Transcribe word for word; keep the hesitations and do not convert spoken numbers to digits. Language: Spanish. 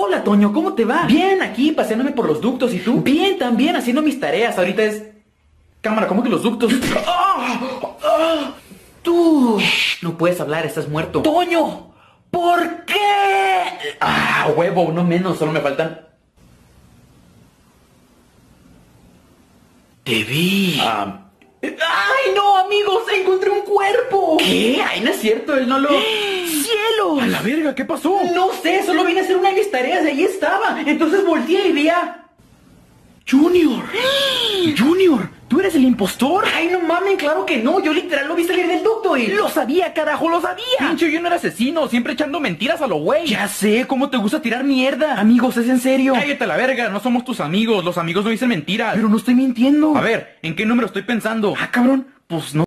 Hola, Toño, ¿cómo te va? Bien, aquí, paseándome por los ductos, ¿y tú? Bien, también, haciendo mis tareas. Ahorita es... Cámara, ¿cómo que los ductos? ¡Ah! ¡Ah! Tú... Shh, no puedes hablar, estás muerto. ¡Toño! ¿Por qué? Ah, huevo, no menos, solo me faltan... Te vi. Ah... ¡Ay, no, amigos! ¡Encontré un cuerpo! ¿Qué? Ay, no es cierto, él no lo... ¡Cielo! ¡A la verga! ¿Qué pasó? No sé, solo vine a hacer una de mis tareas y ahí estaba. Entonces volteé y vi a... ¡Junior! ¡Junior! ¿Tú eres el impostor? Ay, no mamen, claro que no. Yo literal lo vi salir del ducto y... ¡Lo sabía, carajo! ¡Lo sabía! Pinche Junior asesino, siempre echando mentiras a lo güey. Ya sé, ¿cómo te gusta tirar mierda? Amigos, es en serio. Cállate a la verga, no somos tus amigos. Los amigos no dicen mentiras. Pero no estoy mintiendo. A ver, ¿en qué número estoy pensando? Ah, cabrón, pues no